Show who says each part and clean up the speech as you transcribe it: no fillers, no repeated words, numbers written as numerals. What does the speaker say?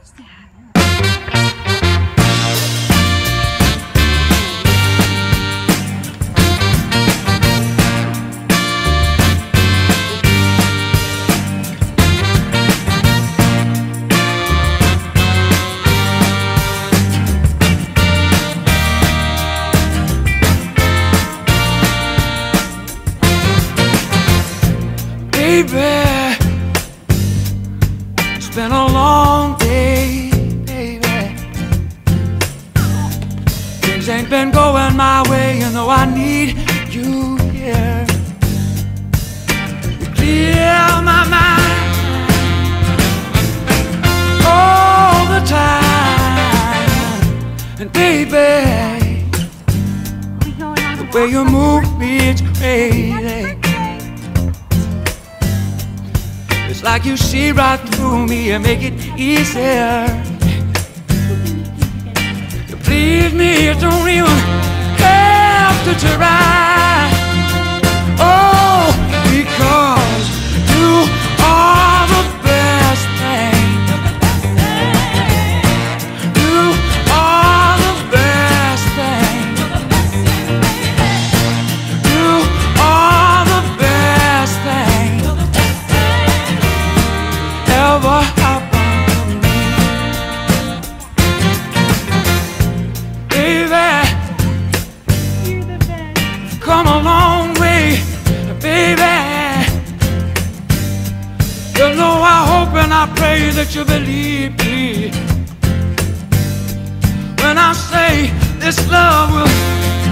Speaker 1: Baby, it's been a long day, baby. Things ain't been going my way, you know I need you here. You clear my mind all the time. And baby, the way you move me, it's crazy. It's like you see right through me and make it easier. You please me, you don't even have to try. Oh, because you are the best thing. You are the best thing. You are the best thing ever happened to me. Baby, come a long way, baby. You know I hope and I pray that you believe me when I say this love will